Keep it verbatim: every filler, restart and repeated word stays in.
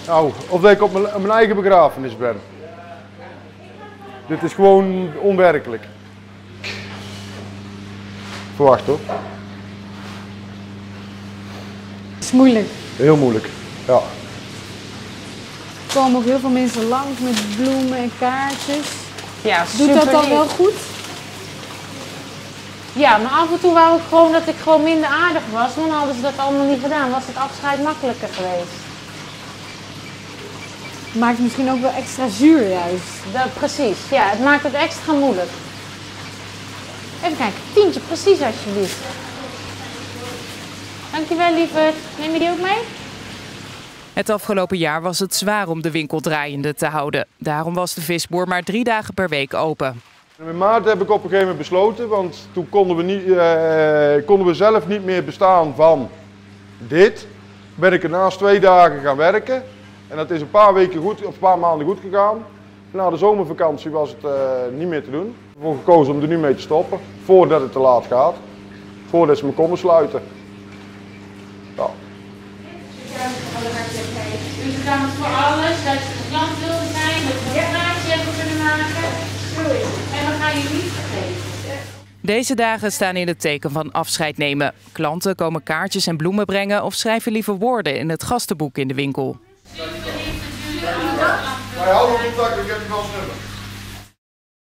Nou, of dat ik op mijn, op mijn eigen begrafenis ben. Dit is gewoon onwerkelijk. Verwacht hoor. Het is moeilijk. Heel moeilijk, ja. Er komen ook heel veel mensen langs met bloemen en kaartjes. Ja, Doet dat dan lief. wel goed? Ja, maar af en toe wou ik gewoon dat ik gewoon minder aardig was, want hadden ze dat allemaal niet gedaan. Was het afscheid makkelijker geweest. Maakt het misschien ook wel extra zuur juist. Dat, precies, ja, het maakt het extra moeilijk. Even kijken, tientje precies alsjeblieft. Dankjewel lieverd. Neem je die ook mee? Het afgelopen jaar was het zwaar om de winkel draaiende te houden. Daarom was de visboer maar drie dagen per week open. In maart heb ik op een gegeven moment besloten, want toen konden we, niet, uh, konden we zelf niet meer bestaan van dit. Ben ik ernaast twee dagen gaan werken en dat is een paar weken goed, of een paar maanden goed gegaan. Na de zomervakantie was het uh, niet meer te doen. Ik heb ervoor gekozen om er nu mee te stoppen, voordat het te laat gaat. Voordat ze me komen sluiten. Ja. U bedankt voor alles, dat je de klant wilde zijn, dat we een praatje hebben kunnen maken. En we gaan je niet vergeten. Deze dagen staan in het teken van afscheid nemen. Klanten komen kaartjes en bloemen brengen of schrijven lieve woorden in het gastenboek in de winkel. Wij houden contact, ik heb het wel snel.